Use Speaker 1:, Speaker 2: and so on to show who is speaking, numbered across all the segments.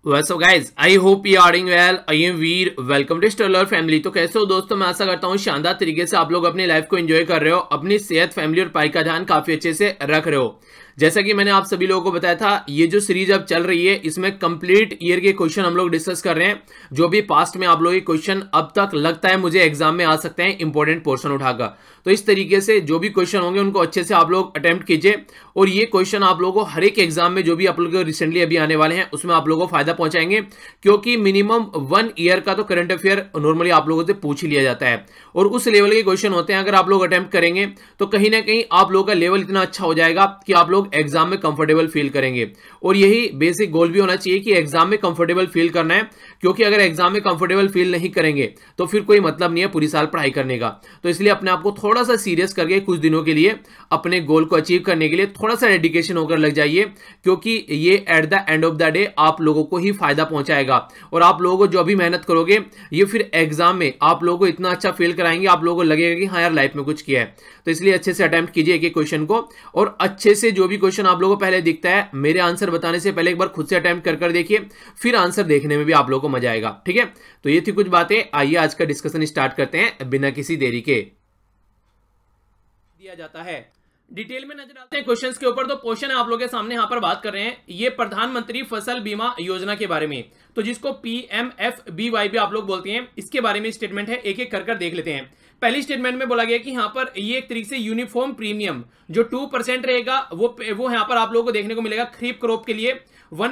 Speaker 1: So guys I hope you are doing well. I am Veer, welcome to Stellar family. तो कैसे हो दोस्तों, मैं आशा करता हूँ शानदार तरीके से आप लोग अपनी लाइफ को एंजॉय कर रहे हो, अपनी सेहत, फैमिली और पढ़ाई का ध्यान काफी अच्छे से रख रहे हो। जैसा कि मैंने आप सभी लोगों को बताया था, ये जो सीरीज अब चल रही है इसमें कंप्लीट ईयर के क्वेश्चन हम लोग डिस्कस कर रहे हैं। जो भी पास्ट में आप लोगों के क्वेश्चन अब तक लगता है मुझे एग्जाम में आ सकते हैं इंपॉर्टेंट पोर्शन उठाकर, तो इस तरीके से जो भी क्वेश्चन होंगे उनको अच्छे से आप लोग अटेम्प्ट कीजिए। और ये क्वेश्चन आप लोगों को हर एक एग्जाम में जो भी आप लोग रिसेंटली अभी आने वाले हैं उसमें आप लोगों को फायदा पहुंचाएंगे, क्योंकि मिनिमम 1 ईयर का तो करंट अफेयर नॉर्मली आप लोगों से पूछ ही लिया जाता है और उस लेवल के क्वेश्चन होते हैं। अगर आप लोग अटेम्प्ट करेंगे तो कहीं ना कहीं आप लोगों का लेवल इतना अच्छा हो जाएगा कि आप लोग एग्जाम में कंफर्टेबल फील करेंगे। और यही बेसिक गोल भी होना चाहिए कि एग्जाम में कंफर्टेबल फील करना है, क्योंकि अगर एग्जाम में कंफर्टेबल फील नहीं करेंगे तो फिर कोई मतलब नहीं है पूरी साल पढ़ाई करने का। तो इसलिए अपने आप को थोड़ा सा सीरियस करके कुछ दिनों के लिए अपने गोल को अचीव करने के लिए थोड़ा सा डेडिकेशन होकर लग जाइए, क्योंकि ये at the end of the day आप लोगों को ही फायदा पहुंचाएगा। और आप लोगों को जो भी मेहनत करोगे ये फिर एग्जाम में आप लोगों को इतना अच्छा फील कराएंगे, आप लोगों को लगेगा कि हाँ यार लाइफ में कुछ किया है। तो इसलिए अच्छे से अटेम्प्ट कीजिए एक एक क्वेश्चन को, और अच्छे से जो भी क्वेश्चन आप लोगों को पहले दिखता है मेरे आंसर बताने से पहले एक बार खुद से अटेम्प्ट कर देखिए, फिर आंसर देखने में भी आप लोगों को मजा आएगा। ठीक है, तो ये थी कुछ बातें। आइए आज का डिस्कशन स्टार्ट करते हैं बिना किसी देरी के। दिया जाता है डिटेल में नजर डालते हैं क्वेश्चंस के ऊपर। तो क्वेश्चन है आप लोगों के सामने यहां पर बात कर रहे हैं ये प्रधानमंत्री फसल बीमा योजना के बारे में, तो जिसको PMFBY भी आप लोग बोलते हैं, इसके बारे में स्टेटमेंट है। एक एक कर देख लेते हैं। पहली स्टेटमेंट में बोला गया कि यहां पर ये एक तरीके से यूनिफॉर्म प्रीमियम जो 2% रहेगा वो यहां पर आप लोगों को देखने को मिलेगा खरीफ क्रॉप के लिए,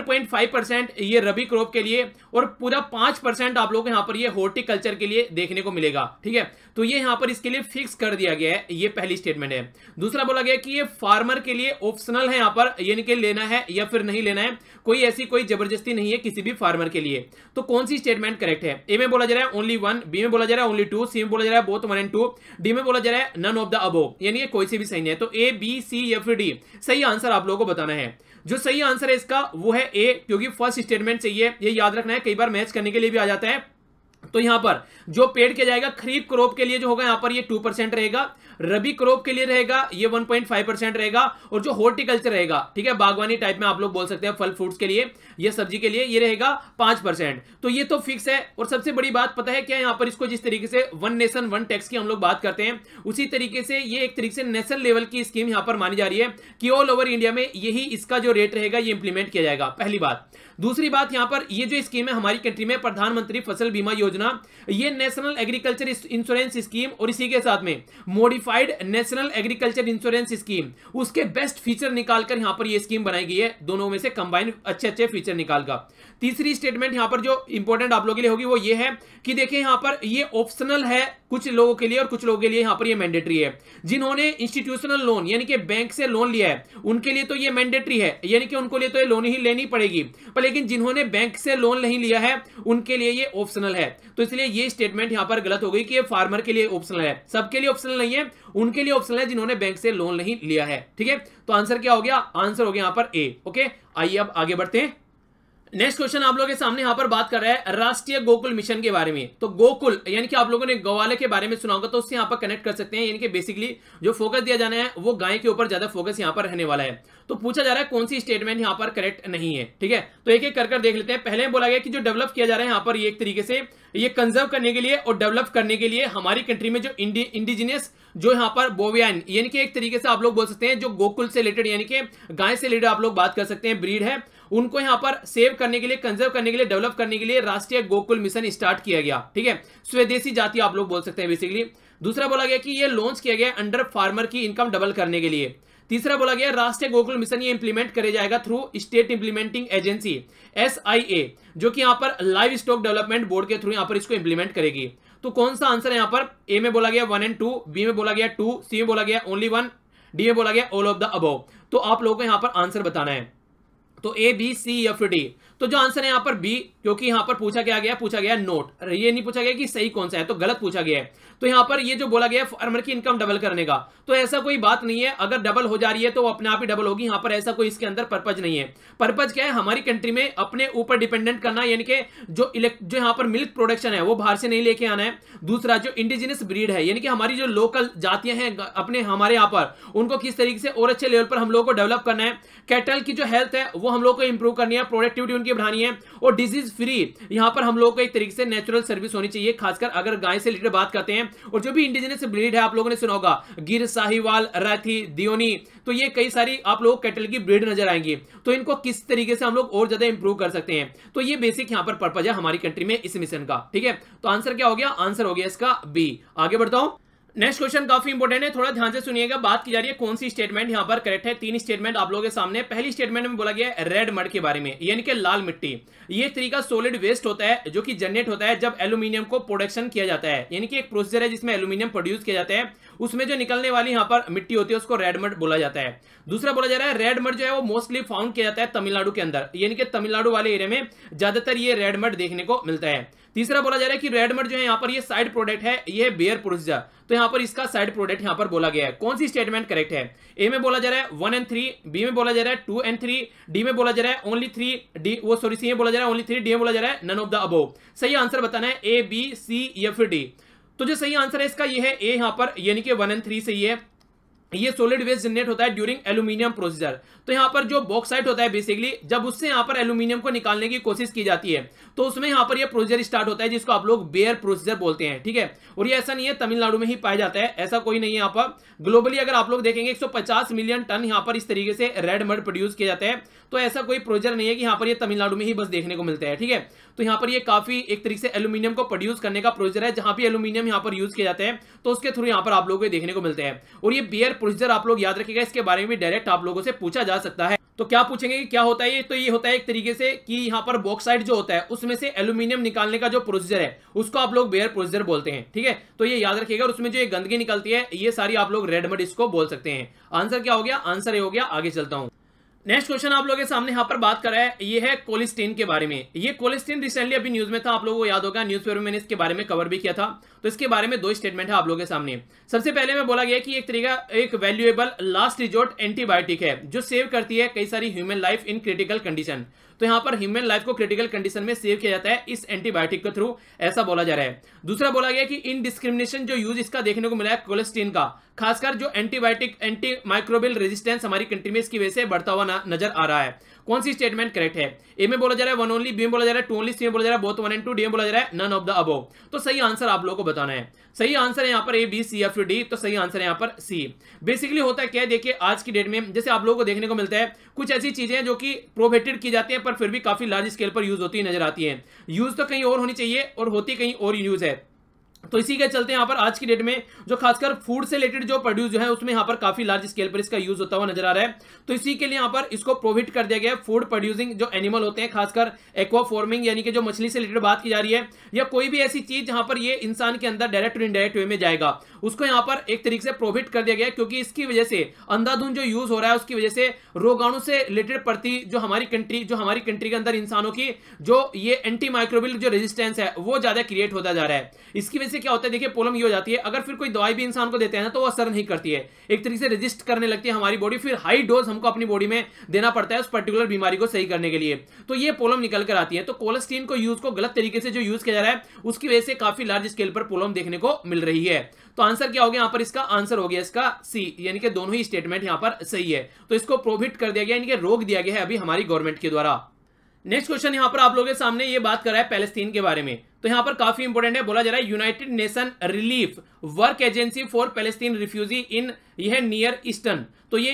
Speaker 1: 1.5% ये रबी क्रॉप के लिए, और पूरा 5% आप लोगों को यहाँ पर ये हॉर्टिकल्चर के लिए देखने को मिलेगा। ठीक है, तो ये यहाँ पर इसके लिए फिक्स कर दिया गया है। ये पहली स्टेटमेंट है। दूसरा बोला गया कि ये फार्मर के लिए ऑप्शनल है, यहाँ पर यानी कि लेना है या फिर नहीं लेना है, कोई ऐसी कोई जबरदस्ती नहीं है किसी भी फार्मर के लिए। तो कौन सी स्टेटमेंट करेक्ट है? ए में बोला जा रहा है ओनली 1, बी में बोला जा रहा है ओनली 2, सी में बोला जा रहा है बोथ 1 and 2, डी में बोला जा रहा है नन ऑफ द अबोव, यानी कोई से भी सही नहीं है। तो ए, बी, सी या फिर डी सही आंसर आप लोगों को बताना है। जो सही आंसर है इसका वो है ए, क्योंकि फर्स्ट स्टेटमेंट चाहिए, ये याद रखना है, कई बार मैच करने के लिए भी आ जाता है। तो यहां पर जो पेड किया जाएगा खरीफ क्रॉप के लिए जो होगा यहां पर ये 2% रहेगा, रबी क्रॉप के लिए रहेगा ये 1.5% रहेगा, और जो हॉर्टिकल्चर रहेगा, ठीक है, बागवानी टाइप में आप लोग बोल सकते हैं, फल फ्रूट्स के लिए या सब्जी के लिए, ये रहेगा 5%। तो ये तो फिक्स है। और सबसे बड़ी बात पता है क्या, यहां पर इसको जिस तरीके से वन नेशन वन टैक्स की हम लोग बात करते हैं, उसी तरीके से ये एक तरीके से नेशनल लेवल की स्कीम यहां पर मानी जा रही है कि ऑल ओवर इंडिया में यही इसका जो रेट रहेगा ये इंप्लीमेंट किया जाएगा। पहली बात। दूसरी बात, यहां पर ये जो स्कीम है हमारी कंट्री में प्रधानमंत्री फसल बीमा योजना, ये नेशनल एग्रीकल्चर इंश्योरेंस स्कीम और इसी के साथ में modified national agriculture insurance scheme, उसके बेस्ट फीचर निकालकर यहां पर ये स्कीम बनाई गई है, दोनों में से कंबाइन अच्छे फीचर निकालकर। तीसरी स्टेटमेंट यहां पर जो इंपॉर्टेंट आप लोगों के लिए होगी वो ये है कि देखिए यहां पर ये ऑप्शनल है कुछ लोगों के लिए और कुछ लोगों के लिए यहां पर ये मैंडेटरी है। जिन्होंने इंस्टीट्यूशनल लोन यानी कि बैंक से लोन लिया है उनके लिए तो ये मैंडेटरी है, यानी कि उनको लिए तो ये लोन ही लेनी पड़ेगी, पर लेकिन जिन्होंने बैंक से लोन नहीं लिया है उनके लिए ये ऑप्शनल है। तो इसलिए ये स्टेटमेंट यहां पर गलत हो गई कि ये फार्मर के लिए ऑप्शनल है, सबके लिए ऑप्शनल नहीं है, उनके लिए ऑप्शनल है जिन्होंने बैंक से लोन नहीं लिया है। ठीक है, तो आंसर क्या हो गया? आंसर हो गया यहां पर ए। ओके, आइए अब आगे बढ़ते हैं। नेक्स्ट क्वेश्चन आप लोगों के सामने यहां पर बात कर रहा है राष्ट्रीय गोकुल मिशन के बारे में। तो गोकुल यानी कि आप लोगों ने गौवाले के बारे में सुना होगा, तो उससे यहां पर कनेक्ट कर सकते हैं, यानी कि बेसिकली जो फोकस दिया जाना है वो गाय के ऊपर ज्यादा फोकस यहां पर रहने वाला है। तो पूछा जा रहा है कौन सी स्टेटमेंट यहां पर करेक्ट नहीं है। ठीक है, तो एक एक कर देख लेते हैं। पहले बोला गया कि जो डेवलप किया जा रहा है यहां पर ये एक तरीके से ये कंजर्व करने के लिए और डेवलप करने के लिए हमारी कंट्री में जो इंडिजिनियस जो यहां पर बोवियन यानी कि एक तरीके से आप लोग बोल सकते हैं जो गोकुल से रिलेटेड यानी कि गाय से रिलेटेड आप लोग बात कर सकते हैं, ब्रीड है, उनको यहां पर सेव करने के लिए, कंजर्व करने के लिए, डेवलप करने के लिए राष्ट्रीय गोकुल मिशन स्टार्ट किया गया। ठीक है, स्वदेशी जाति आप लोग बोल सकते हैं बेसिकली। दूसरा बोला गया कि ये लॉन्च किया गया अंडर फार्मर की इनकम डबल करने के लिए। तीसरा बोला गया राष्ट्रीय गोकुल मिशन ये इंप्लीमेंट करे जाएगा through state implementing agency SIA, जो कि यहां पर लाइव स्टॉक डेवलपमेंट बोर्ड के थ्रू यहां पर इसको इंप्लीमेंट करेगी। तो कौन सा आंसर है यहां पर? ए में बोला गया 1 and 2, बी में बोला गया 2, सी में बोला गया ओनली 1, डी में बोला गया ऑल ऑफ द अबव। तो आप लोगों को यहां पर आंसर बताना है। तो ए, बी, सी या फिर डी। तो जो आंसर है यहां पर बी, क्योंकि यहां पर पूछा गया नोट, ये नहीं पूछा गया कि सही कौन सा है, तो गलत पूछा गया है। तो यहां पर ये जो बोला गया फार्मर की इनकम डबल करने का, तो ऐसा कोई बात नहीं है। अगर डबल हो जा रही है तो अपने आप ही डबल होगी, यहां पर ऐसा कोई इसके अंदर पर्पज नहीं है। पर्पज क्या है? हमारी कंट्री में अपने ऊपर डिपेंडेंट करना, यानी कि जो यहां पर मिल्क प्रोडक्शन है वो बाहर से नहीं लेके आना है। दूसरा जो इंडिजिनियस ब्रीड है, यानी कि हमारी जो लोकल जातियां हैं अपने हमारे यहां पर, उनको किस तरीके से और अच्छे लेवल पर हम लोगों को डेवलप करना है। कैटल की जो हेल्थ है वो वो हम लोग को इंप्रूव करनी है, प्रोडक्टिविटी उनकी बढ़ानी है, और डिजीज फ्री यहां पर हम लोग को एक तरीके से नेचुरल सर्विस होनी चाहिए, खासकर अगर गाय से रिलेटेड बात करते हैं। और जो भी इंडिजिनस ब्रीड है आप लोगों ने सुना होगा, गिर, साहिवाल, राठी, दियोनी, तो ये कई सारी आप लोग कैटल की ब्रीड नजर आएंगी। तो इनको किस तरीके से हम लोग और ज्यादा इंप्रूव कर सकते हैं, तो ये बेसिक यहां पर पर्पज है हमारी कंट्री में इस मिशन का। ठीक है, तो आंसर क्या हो गया? आंसर हो गया इसका बी। आगे बढ़ता हूं। नेक्स्ट क्वेश्चन काफी इंपॉर्टेंट है, थोड़ा ध्यान से सुनिएगा। बात की जा रही है कौन सी स्टेटमेंट यहां पर करेक्ट है। 3 स्टेटमेंट आप लोगों के सामने। पहली स्टेटमेंट में बोला गया है रेड मड के बारे में, यानी कि लाल मिट्टी। ये एक तरीका सॉलिड वेस्ट होता है जो कि जनरेट होता है जब एल्यूमिनियम को प्रोडक्शन किया जाता है, यानी कि एक प्रोसीजर है जिसमें एल्यूमिनियम प्रोड्यूस किया जाता है, उसमें जो निकलने वाली यहां पर मिट्टी होती है उसको रेड मड बोला जाता है। दूसरा बोला जा रहा है रेड मड जो है वो मोस्टली फाउंड किया जाता है तमिलनाडु के अंदर, यानी कि तमिलनाडु वाले एरिया में ज्यादातर ये रेड मड देखने को मिलता है। तीसरा बोला जा रहा है कि रेड मड जो है यहाँ पर ये साइड प्रोडक्ट है, ये है बेयर प्रोसीजर, तो यहाँ पर इसका साइड प्रोडक्ट यहाँ पर बोला गया है। कौन सी स्टेटमेंट करेक्ट है? ए में बोला जा रहा है 1 and 3, बी में बोला जा रहा है 2 and 3, डी में बोला जा रहा है ओनली 3, सी में बोला जा रहा है ओनली 3, डी में बोला जा रहा है नन ऑफ द अबोव। सही आंसर बताना है ए, बी, सी या फिर डी। तो जो सही आंसर है इसका ये है ए यहाँ पर, यानी कि 1 and 3 सही है। ये सॉलिड वेस्ट जनरेट होता है ड्यूरिंग एल्यूमिनियम प्रोसीजर। तो यहां पर जो बॉक्साइट होता है बेसिकली, जब उससे यहां पर एल्यूमिनियम को निकालने की कोशिश की जाती है तो उसमें यहां पर ये प्रोसीजर स्टार्ट होता है जिसको आप लोग बेयर प्रोसीजर बोलते हैं। ठीक है, और ये ऐसा नहीं है तमिलनाडु में ही पाया जाता है, ऐसा कोई नहीं है। यहां पर ग्लोबली अगर आप लोग देखेंगे 150 मिलियन टन यहां पर इस तरीके से रेड मड प्रोड्यूस किया जाता है, तो ऐसा कोई प्रोसीजर नहीं है कि यहां पर ये तमिलनाडु में ही बस देखने को मिलता है। ठीक है, तो यहां पर ये काफी एक तरीके से एल्यूमिनियम को प्रोड्यूस करने का प्रोसीजर है, जहां भी एल्यूमिनियम यहां पर यूज किया जाता है तो उसके थ्रू यहां पर आप लोगों को देखने को मिलते हैं। और ये बेयर प्रोसीजर आप लोग याद रखिएगा, इसके बारे में भी डायरेक्ट आप लोगों से पूछा जा सकता है। तो क्या पूछेंगे कि क्या होता है ये? तो ये होता है एक तरीके से कि यहां पर बॉक्साइट जो होता है उसमें से एल्यूमिनियम निकालने का जो प्रोसीजर है उसको आप लोग बेयर प्रोसीजर बोलते हैं। ठीक है, तो ये याद रखिएगा। और उसमें जो ये गंदगी निकलती है ये सारी आप लोग रेड मड इसको बोल सकते हैं। आंसर क्या हो गया? आंसर ये हो गया। आगे चलता हूं। नेक्स्ट क्वेश्चन आप लोगों के सामने यहां पर बात कर रहा है, ये है कोलेस्टीन के बारे में। ये कोलेस्टीन रिसेंटली अभी न्यूज में था, आप लोगों को याद होगा, न्यूज़पेपर में मैंने इसके बारे में कवर भी किया था। तो इसके बारे में 2 स्टेटमेंट है आप लोगों के सामने। सबसे पहले में बोला गया कि एक तरीका एक वैल्यूएबल लास्ट रिजोर्ट एंटीबायोटिक है जो सेव करती है कई सारी human life in critical condition. तो यहां पर ह्यूमन लाइफ को क्रिटिकल कंडीशन में सेव किया जाता है इस एंटीबायोटिक के थ्रू, ऐसा बोला जा रहा है। दूसरा बोला गया कि इनडिस्क्रिमिनेशन जो यूज इसका देखने को मिला है कोलेस्टीन का, खासकर जो एंटीबायोटिक एंटी माइक्रोबियल रेजिस्टेंस हमारी कंट्री में इसकी वजह से बढ़ता हुआ नजर आ रहा है। कौन सी स्टेटमेंट करेक्ट है? ए में बोला जा रहा है 1 ओनली, बी में बोला जा रहा है 2 ओनली, सी में बोला जा रहा है बोथ 1 and 2, डी में बोला जा रहा है नन ऑफ द अबोव। तो सही आंसर आप लोगों को बताना है। सही आंसर है यहाँ पर ए, बी, सी या फिर डी। तो सही आंसर है यहाँ पर सी। बेसिकली होता है क्या है, देखिए आज की डेट में जैसे आप लोगों को देखने को मिलता है कुछ ऐसी चीजें जो कि प्रोहिबिटेड की जाती है पर फिर भी काफी लार्ज स्केल पर यूज होती नजर आती है। यूज तो कहीं और होनी चाहिए और होती कहीं और यूज है। तो इसी के चलते यहाँ पर आज की डेट में जो खासकर फूड से रिलेटेड जो प्रोड्यूस जो है उसमें यहाँ पर काफी लार्ज स्केल पर इसका यूज होता हुआ नजर आ रहा है। तो इसी के लिए यहाँ पर इसको प्रोहिबिट कर दिया गया है। फूड प्रोड्यूसिंग जो एनिमल होते हैं, खासकर एक्वा फार्मिंग यानी कि जो मछली से रिलेटेड बात की जा रही है, या कोई भी ऐसी चीज जहां पर ये इंसान के अंदर डायरेक्ट और इनडायरेक्ट वे में जाएगा, उसको यहाँ पर एक तरीके से प्रोहिबिट कर दिया गया है। क्योंकि इसकी वजह से अंधाधुंध जो यूज हो रहा है उसकी वजह से रोगाणु से रिलेटेड प्रति जो हमारी कंट्री के अंदर इंसानों की जो ये एंटी माइक्रोबियल जो रेजिस्टेंस है वो ज्यादा क्रिएट होता जा रहा है। इसकी वजह से क्या होता है, देखिए प्रॉब्लम ये हो जाती है, अगर फिर कोई दवाई भी इंसान को देते हैं ना तो वो असर नहीं करती है, एक तरीके से रेजिस्ट करने लगती है हमारी बॉडी, फिर हाई डोज हमको अपनी बॉडी में देना पड़ता है उस पर्टिकुलर बीमारी को सही करने के लिए। तो ये प्रॉब्लम निकल कर आती है। तो कोलेस्टीन को यूज को गलत तरीके से जो यूज किया जा रहा है उसकी वजह से काफी लार्ज स्केल पर प्रॉब्लम देखने को मिल रही है। तो आंसर क्या हो गया यहाँ पर? इसका आंसर हो गया इसका सी, यानी कि दोनों ही स्टेटमेंट यहाँ पर सही है। तो इसको प्रोहिबिट कर दिया गया, यानी कि रोक दिया गया है अभी हमारी गवर्नमेंट के द्वारा। नेक्स्ट क्वेश्चन यहां पर आप लोगों के सामने ये बात कर रहा है पैलेस्टीन के बारे में। तो यहां पर काफी इंपोर्टेंट है, बोला जा रहा है United Nation relief work agency for Palestine refugee in यह नियर ईस्टर्न। तो ये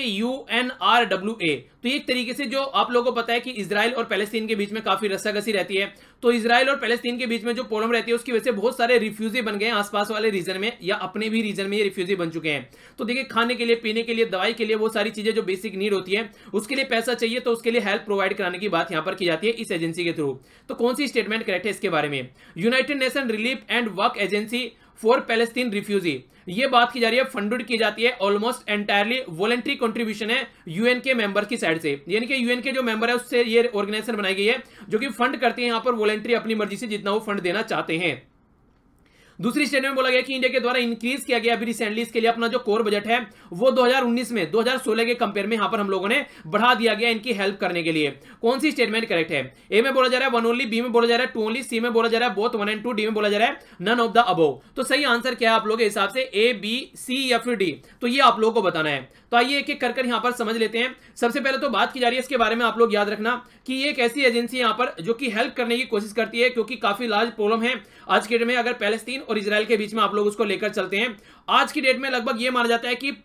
Speaker 1: UNRWA। तो एक तरीके से जो आप लोगों को पता है कि इजराइल और पैलेस्टीन के बीच में काफी रस्साकसी रहती है। तो इजराइल और पैलेस्टीन के बीच में जो प्रॉब्लम रहती है उसकी वजह से बहुत सारे रिफ्यूजी बन गए हैं आसपास वाले रीजन में, या अपने भी रीजन में ये रिफ्यूजी बन चुके हैं। तो देखिए खाने के लिए, पीने के लिए, दवाई के लिए, वो सारी चीजें जो बेसिक नीड होती है उसके लिए पैसा चाहिए, तो उसके लिए हेल्प प्रोवाइड कराने की बात यहां पर की जाती है इस एजेंसी के थ्रू। तो कौन सी स्टेटमेंट करेक्ट है इसके बारे में? United Nation relief and work agency for Palestine refugee, ये बात की जा रही है, फंडेड की जाती है, ऑलमोस्ट एंटायरली वॉलंटरी कंट्रीब्यूशन है यूएन के मेंबर की साइड से, यानी कि यूएन के जो मेंबर है उससे ये ऑर्गेनाइजेशन बनाई गई है जो कि फंड करती है यहां पर वॉलंटरी अपनी मर्जी से जितना वो फंड देना चाहते हैं। दूसरी स्टेटमेंट में बोला गया कि इंडिया के द्वारा इंक्रीज किया गया अभी रिसेंटली इसके लिए अपना जो कोर बजट है वो 2019 में 2016 के कंपेयर में यहां पर हम लोगों ने बढ़ा दिया गया इनकी हेल्प करने के लिए। कौन सी स्टेटमेंट करेक्ट है? ए में बोला जा रहा है वन ओनली, बी में बोला जा रहा है टू ओनली, सी में बोला जा रहा है both one and two, D में बोला जा रहा है नन ऑफ द अबव। तो सही आंसर क्या है आप लोगों के हिसाब से, ए बी सी या फिर डी? तो ये आप लोगों को बताना है। तो आइए एक एक कर यहां पर समझ लेते हैं। सबसे पहले तो बात की जा रही है इसके बारे में, आप लोग याद रखना कि ये एक ऐसी एजेंसी यहां पर जो कि हेल्प करने की कोशिश करती है, क्योंकि काफी लार्ज प्रॉब्लम है आज के डेट में। अगर पैलेस्तीन और इजराइल के बीच में आप लोग उसको लेकर चलते हैं, आज की डेट में लगभग ये माना जाता है कि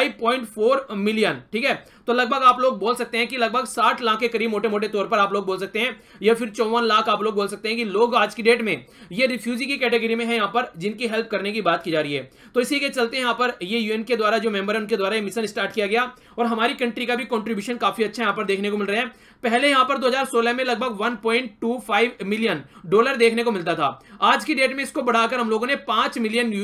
Speaker 1: 5.4 मिलियन, ठीक है। तो लगभग आप लोग बोल सकते हैं कि लगभग 60 लाख के करीब मोटे मोटे तौर पर आप लोग बोल सकते हैं, या फिर 54 लाख आप लोग बोल सकते हैं कि लोग आज की डेट में ये रिफ्यूजी की कैटेगरी में है यहां पर, जिनकी हेल्प करने की बात की जा रही है। तो इसी के चलते यहां पर ये यूएन के द्वारा जो मेंबर है उनके द्वारा मिशन स्टार्ट किया गया, और हमारी कंट्री का भी कंट्रीब्यूशन काफी अच्छा यहां पर देखने को मिल रहा है। पहले यहां पर 2016 में लगभग 1.25 मिलियन डॉलर देखने को मिलता था। आज की डेट में इसको बढ़ाकर हम लोगों ने 5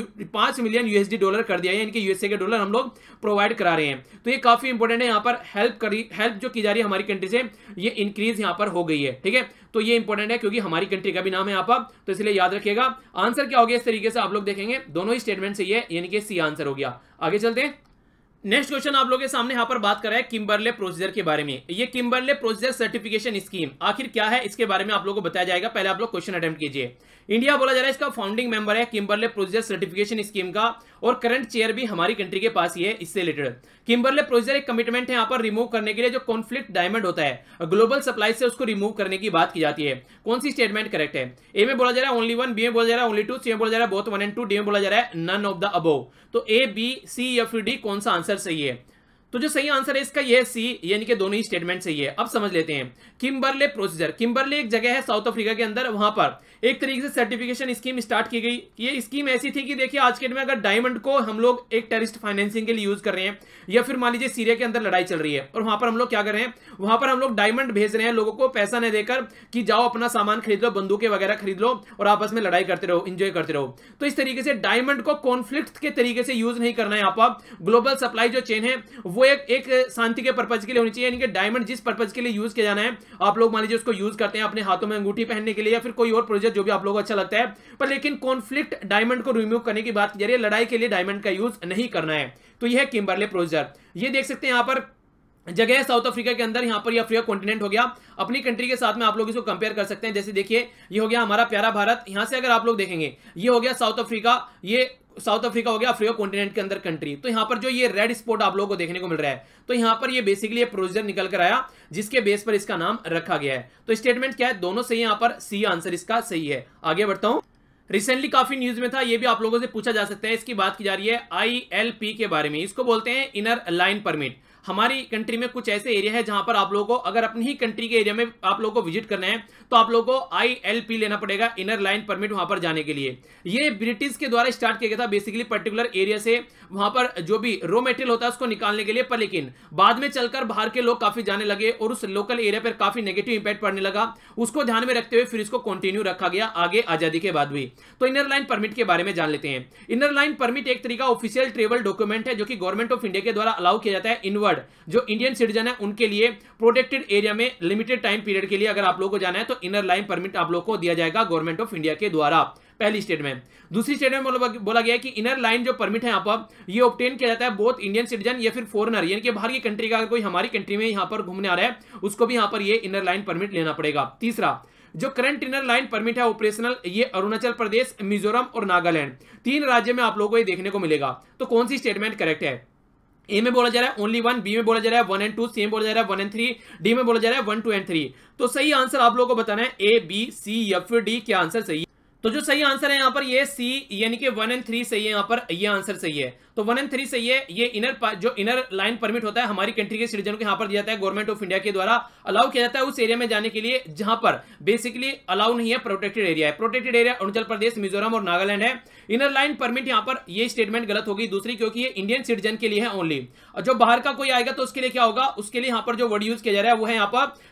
Speaker 1: मिलियन यूएसडी डॉलर कर दिया है, इनके यूएसए के डॉलर हम लोग प्रोवाइड करा रहे हैं। तो ये काफी इंपॉर्टेंट है, यहां पर हेल्प जो की जा रही है हमारी कंट्री से, ये इंक्रीज यहां पर हो गई है, ठीक है। तो ये इंपॉर्टेंट है क्योंकि हमारी कंट्री का भी नाम है यहां पर, तो इसलिए याद रखिएगा। आंसर क्या हो गया इस तरीके से आप लोग देखेंगे, दोनों ही स्टेटमेंट से ये, यानी कि सी आंसर हो गया। आगे चलते हैं। नेक्स्ट क्वेश्चन आप लोगों के सामने यहां पर बात कर रहा है किम्बरले प्रोसीजर के बारे में। ये किम्बरले प्रोसीजर सर्टिफिकेशन स्कीम आखिर क्या है, इसके बारे में आप लोगों को बताया जाएगा। पहले आप लोग क्वेश्चन अटेम्प्ट कीजिए। इंडिया बोला जा रहा है इसका फाउंडिंग मेंबर है किम्बरले प्रोसीजर सर्टिफिकेशन स्कीम का, और करंट चेयर भी हमारी कंट्री के पास ही है इससे रिलेटेड। किम्बरले प्रोसीजर एक कमिटमेंट है यहां पर रिमूव करने के लिए जो कॉन्फ्लिक्ट डायमंड होता है ग्लोबल सप्लाई से, उसको रिमूव करने की बात की जाती है। कौन सी स्टेटमेंट करेक्ट है? ए में बोला जा रहा है ओनली वन, बी में बोला जा रहा है ओनली टू, सी में बोला जा रहा है both one and two, D में बोला जा रहा है नन ऑफ द अबव। तो ए बी सी या फिर डी कौन सा आंसर सही है? तो जो सही आंसर है इसका ये सी, यानी कि दोनों ही स्टेटमेंट सही है। अब समझ लेते हैं किम्बरले प्रोसीजर। किम्बरले एक जगह है साउथ अफ्रीका के अंदर, वहां पर एक तरीके से सर्टिफिकेशन स्कीम स्टार्ट की गई। ये स्कीम ऐसी थी कि देखिए आज के दिन में अगर डायमंड को हम लोग एक टेररिस्ट फाइनेंसिंग के लिए यूज कर रहे हैं, या फिर मान लीजिए सीरिया के अंदर लड़ाई चल रही है और वहां पर हम लोग क्या कर रहे हैं, वहां पर हम लोग डायमंड भेज रहे हैं लोगों को पैसा नहीं देकर कि जाओ अपना सामान खरीद लो, बंदूकें वगैरह खरीद लो और आपस में लड़ाई करते रहो, इंजॉय करते रहो। तो इस तरीके से डायमंड को कॉन्फ्लिक्ट के तरीके से यूज नहीं करना है। आप ग्लोबल सप्लाई जो चेन है वो एक शांति के पर्पज के लिए होनी चाहिए, यानी कि डायमंड जिस पर्पज के लिए यूज किया जाना है, आप लोग मान लीजिए उसको यूज करते हैं अपने हाथों में अंगूठी पहनने के लिए, या फिर कोई और प्रोजेक्ट जो भी आप लोगों को अच्छा लगता है, पर लेकिन कॉन्फ्लिक्ट डायमंड को रिमूव करने की बात की जा रही है, लड़ाई के लिए डायमंड का यूज नहीं करना है। तो यह है किम्बरले प्रोसीजर। ये देख सकते हैं यहां पर जगह है साउथ अफ्रीका के अंदर, यहां पर ये अफ्रीका कॉन्टिनेंट हो गया। अपनी कंट्री के साथ में आप लोग इसको कंपेयर कर सकते हैं। जैसे देखिए ये हो गया हमारा प्यारा भारत, यहां से अगर आप लोग देखेंगे ये हो गया साउथ अफ्रीका, ये साउथ अफ्रीका हो गया अफ्रीका कॉन्टिनेंट के अंदर कंट्री। तो यहां पर जो ये रेड स्पॉट आप लोगों को देखने को मिल रहा है, तो यहां पर ये बेसिकली ये प्रोसीजर निकल कर आया जिसके बेस पर इसका नाम रखा गया है। तो स्टेटमेंट क्या है, दोनों सही है, यहां पर सी आंसर इसका सही है। आगे बढ़ता हूं। रिसेंटली काफी न्यूज में था, ये भी आप लोगों से पूछा जा सकता है। इसकी बात की जा रही है ILP के बारे में। इसको बोलते हैं इनर लाइन परमिट। हमारी कंट्री में कुछ ऐसे एरिया है जहां पर आप लोगों को अगर अपनी ही कंट्री के एरिया में आप लोगों को विजिट करना है तो आप लोगों को ILP लेना पड़ेगा, इनर लाइन परमिट, वहां पर जाने के लिए। ये ब्रिटिश के द्वारा स्टार्ट किया गया था बेसिकली पर्टिकुलर एरिया से वहां पर जो भी रॉ मटेरियल होता है उसको निकालने के लिए, पर लेकिन बाद में चलकर बाहर के लोग काफी जाने लगे और उस लोकल एरिया पर काफी नेगेटिव इंपैक्ट पड़ने लगा। उसको ध्यान में रखते हुए फिर इसको कंटिन्यू रखा गया आगे आजादी के बाद भी। तो इनर लाइन परमिट के बारे में जान लेते हैं। इनर लाइन परमिट एक तरीका ऑफिशियल ट्रेवल डॉक्यूमेंट है जो कि गवर्नमेंट ऑफ इंडिया के द्वारा अलाउ किया जाता है इनवर्ड जो इंडियन सिटीजन है उनके लिए प्रोटेक्टेड एरिया में लिमिटेड टाइम पीरियड के लिए अगर आप लोगों को जाना है तो इनर लाइन परमिट आप लोगों को दिया जाएगा गवर्नमेंट ऑफ इंडिया के द्वारा। पहली स्टेटमेंट। दूसरी स्टेटमेंट बोला गया है कि इनर लाइन जो परमिट है यहाँ पर ये ऑब्टेन किया जाता है बोथ इंडियन सिटीजन या फिर फॉरेनर, यानी कि बाहर की कंट्री का अगर कोई हमारी कंट्री में यहाँ पर घूमने आ रहा है उसको भी यहाँ पर ये इनर लाइन परमिट लेना पड़ेगा। तीसरा, जो करंट इनर लाइन परमिट है ऑपरेशनल, ये अरुणाचल प्रदेश, मिजोरम और नागालैंड, 3 राज्य में आप लोगों को ये देखने को मिलेगा। तो कौन सी स्टेटमेंट करेक्ट है? ए में बोला जा रहा है ओनली वन, बी में बोला जा रहा है 1 and 2, सी में बोला जा रहा है 1 and 3, डी में बोला जा रहा है 1, 2 and 3। तो सही आंसर आप लोगों को बताना है ए, बी, सी या फिर डी, क्या आंसर सही है? तो जो सही आंसर है यहाँ पर ये सी, यानी कि 1 and 3 सही है, यहाँ पर ये आंसर सही है। तो 1 and 3 सही है। ये जो इनर लाइन परमिट होता है हमारी कंट्री के सिटीजन को यहाँ पर दिया जाता है गवर्नमेंट ऑफ इंडिया के द्वारा अलाउ किया जाता है उस एरिया में जाने के लिए जहां पर बेसिकली अलाउ नहीं है, प्रोटेक्टेड एरिया है। प्रोटेक्टेड एरिया अरुणाचल प्रदेश, मिजोरम और नागालैंड है। इनर लाइन परमिट यहाँ पर ये स्टेटमेंट गलत होगी दूसरी, क्योंकि ये इंडियन सिटीजन के लिए है ओनली। और जो बाहर का कोई आएगा तो उसके लिए क्या होगा, उसके लिए यहाँ पर जो वर्ड यूज किया जा रहा है वो है यहाँ पर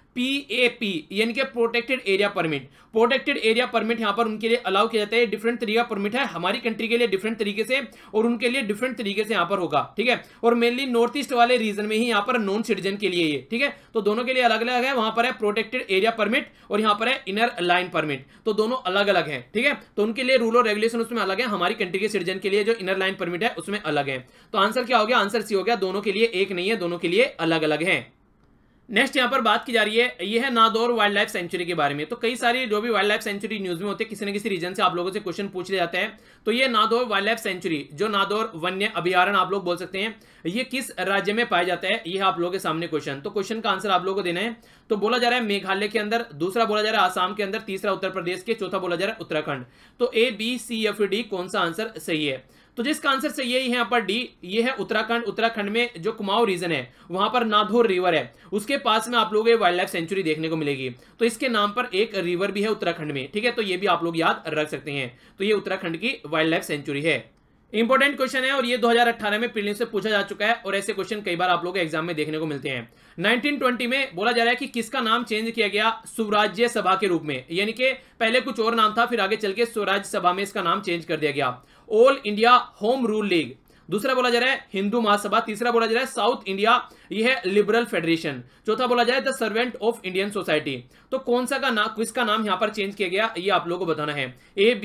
Speaker 1: PAP यानी कि protected area permit. Protected area permit यहां पर उनके लिए अलाउ किया जाता है। डिफरेंट तरीका परमिट है, हमारी कंट्री के लिए डिफरेंट तरीके से और उनके लिए डिफरेंट तरीके से यहां पर होगा, ठीक है। और मेनली नॉर्थ ईस्ट वाले रीजन में ही यहां पर नॉन सिटीजन के लिए ये, ठीक है। तो दोनों के लिए अलग अलग है, वहां पर है प्रोटेक्टेड एरिया परमिट और यहां पर है इनर लाइन परमिट, तो दोनों अलग अलग है, ठीक है। तो उनके लिए रूल और रेगुलेशन उसमें अलग है, हमारी कंट्री के सिटीजन के लिए जो इनर लाइन परमिट है उसमें अलग है। तो आंसर क्या हो गया? आंसर सी हो गया, दोनों के लिए एक नहीं है, दोनों के लिए अलग अलग है। नेक्स्ट यहां पर बात की जा रही है, यह है नादौर वाइल्ड लाइफ सेंचुरी के बारे में। तो कई सारी जो भी वाइल्ड लाइफ सेंचुरी न्यूज में होते हैं, किसी न किसी रीजन से आप लोगों से क्वेश्चन पूछ लिया जाता है। तो ये नादौर वाइल्ड लाइफ सेंचुरी, जो नादौर वन्य अभयारण्य आप लोग बोल सकते हैं, ये किस राज्य में पाया जाता है, यह आप लोगों के सामने क्वेश्चन। तो क्वेश्चन का आंसर आप लोगों को देना है। तो बोला जा रहा है मेघालय के अंदर, दूसरा बोला जा रहा है आसाम के अंदर, तीसरा उत्तर प्रदेश के, चौथा बोला जा रहा है उत्तराखंड। तो ABCFD कौन सा आंसर सही है? तो जिसका आंसर सही है यहाँ पर डी, ये है उत्तराखंड। उत्तराखंड में जो कुमाऊं रीजन है वहां पर नाथौर रिवर है, उसके पास में आप लोगों को वाइल्ड लाइफ सेंचुरी देखने को मिलेगी। तो इसके नाम पर एक रिवर भी है उत्तराखंड में, ठीक है। तो ये भी आप लोग याद रख सकते हैं। तो ये उत्तराखंड की वाइल्ड लाइफ सेंचुरी है। इंपॉर्टेंट क्वेश्चन है और ये 2018 में प्रीलिम्स से पूछा जा चुका है और ऐसे क्वेश्चन कई बार आप लोगों के एग्जाम में देखने को मिलते हैं। 1920 में बोला जा रहा है कि किसका नाम चेंज किया गया स्वराज्य सभा के रूप में, यानी कि पहले कुछ और नाम था, फिर आगे चल के स्वराज्य सभा में इसका नाम चेंज कर दिया गया। All India home rule league, दूसरा बोला जा रहा है हिंदू महासभा, तीसरा बोला जा रहा है साउथ इंडिया, यह है लिबरल फेडरेशन, चौथा बोला जाए the servant of Indian society. तो कौन सा का नाम, किसका नाम यहां पर चेंज किया गया, ये आप लोगों को बताना है।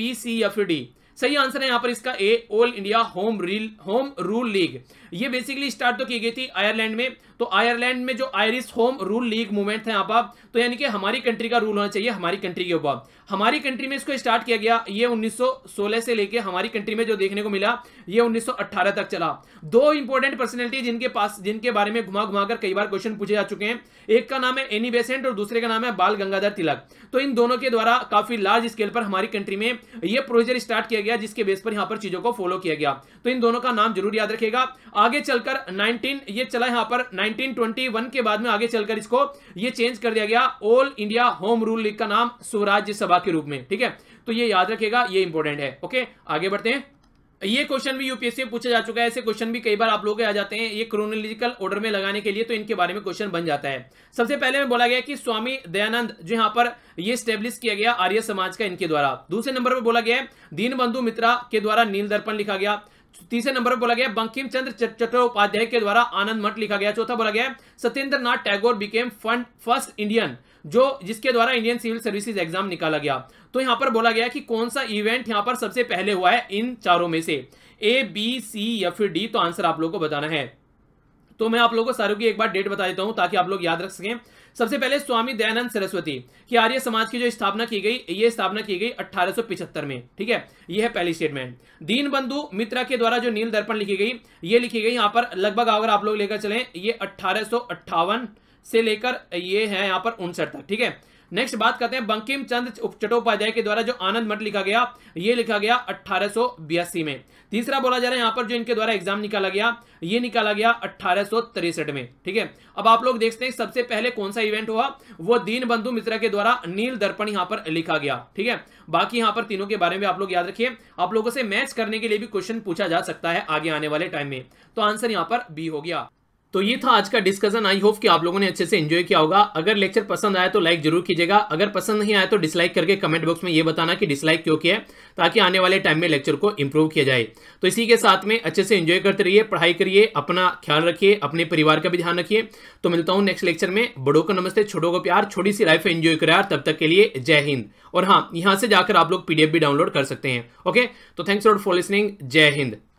Speaker 1: ABCFD सही आंसर है यहां पर इसका A, all India home rule league. ये बेसिकली स्टार्ट तो की गई थी आयरलैंड में। तो आयरलैंड में जो Irish home rule league movement था यहाँ पर, तो यानी कि हमारी कंट्री का रूल होना चाहिए हमारी कंट्री के ऊपर। हमारी कंट्री में इसको स्टार्ट किया गया, ये 1916 से लेके हमारी कंट्री में जो देखने को मिला ये 1918 तक चला। दो इंपॉर्टेंट पर्सनैलिटी जिनके बारे में घुमा घुमाकर कई बार क्वेश्चन पूछे जा चुके हैं, एक का नाम है एनी बेसेंट और दूसरे का नाम है बाल गंगाधर तिलक। तो इन दोनों के द्वारा काफी लार्ज स्केल पर हमारी कंट्री में ये प्रोसीजर स्टार्ट किया गया, जिसके बेस पर यहां पर चीजों को फॉलो किया गया। तो इन दोनों का नाम जरूर याद रखिएगा। आगे चलकर ये चला यहां पर 1921 के बाद में आगे चलकर इसको ये चेंज कर दिया गया, all India home rule league का नाम स्वराज्य सभा के रूप में, ठीक है। तो ये याद रखिएगा, ये इंपॉर्टेंट है। ओके, आगे बढ़ते हैं। ये क्वेश्चन भी यूपीएससी में पूछा जा चुका है, ऐसे क्वेश्चन भी कई बार आप लोगों के आ जाते हैं, ये क्रोनोलॉजिकल ऑर्डर में लगाने के लिए, तो इनके बारे में क्वेश्चन बन जाता है। सबसे पहले में बोला गया कि स्वामी दयानंद जो यहाँ पर ये स्टेब्लिश किया गया आर्य समाज का, इनके द्वारा। दूसरे नंबर पर बोला गया है दीनबंधु मित्रा के द्वारा नील दर्पण लिखा गया। तीसरे नंबर पर बोला गया बंकिम चंद्र चट्टोपाध्याय के द्वारा आनंद मठ लिखा गया। चौथा बोला गया Satyendra Nath Tagore became first Indian, जिसके द्वारा इंडियन सिविल सर्विसेज एग्जाम निकाला गया। तो यहां पर बोला गया कि कौन सा इवेंट यहां पर सबसे पहले हुआ है इन चारों में से, ABCFD। तो आंसर आप लोगों को बताना है। तो मैं आप लोगों को सारों की एक बार डेट बता देता हूं ताकि आप लोग याद रख सकें। सबसे पहले स्वामी दयानंद सरस्वती की आर्य समाज की जो स्थापना की गई, ये स्थापना की गई 1875 में, ठीक है। ये है पहली स्टेटमेंट। दीनबंधु मित्रा के द्वारा जो नील दर्पण लिखी गई, ये लिखी गई यहां पर लगभग अगर आप लोग लेकर चलें, ये 1858 से लेकर ये है यहां पर 59 तक, ठीक है। नेक्स्ट बात करते हैं बंकिम चंद्र चट्टोपाध्याय के द्वारा जो आनंद मठ लिखा गया, ये लिखा गया 1882 में। तीसरा बोला जा रहा है यहां पर जो इनके द्वारा एग्जाम निकाला गया, ये निकाला गया 1863 में, ठीक है। अब आप लोग देखते हैं सबसे पहले कौन सा इवेंट हुआ, वो दीनबंधु मित्रा के द्वारा नील दर्पण यहां पर लिखा गया, ठीक है। बाकी यहां पर तीनों के बारे में आप लोग याद रखिए, आप लोगों से मैच करने के लिए भी क्वेश्चन पूछा जा सकता है आगे आने वाले टाइम में। तो आंसर यहां पर बी हो गया। तो ये था आज का डिस्कशन। आई होप कि आप लोगों ने अच्छे से एंजॉय किया होगा। अगर लेक्चर पसंद आया तो लाइक जरूर कीजिएगा, अगर पसंद नहीं आया तो डिसलाइक करके कमेंट बॉक्स में ये बताना कि डिसलाइक क्यों किया, ताकि आने वाले टाइम में लेक्चर को इंप्रूव किया जाए। तो इसी के साथ में अच्छे से एंजॉय करते रहिए, पढ़ाई करिए, अपना ख्याल रखिए, अपने परिवार का भी ध्यान रखिए। तो मिलता हूं नेक्स्ट लेक्चर में। बड़ों को नमस्ते, छोटों को प्यार, छोटी सी लाइफ एंजॉय करें यार। तब तक के लिए जय हिंद। और हाँ, यहां से जाकर आप लोग PDF भी डाउनलोड कर सकते हैं। ओके, तो थैंक्स फॉर लिसनिंग। जय हिंद।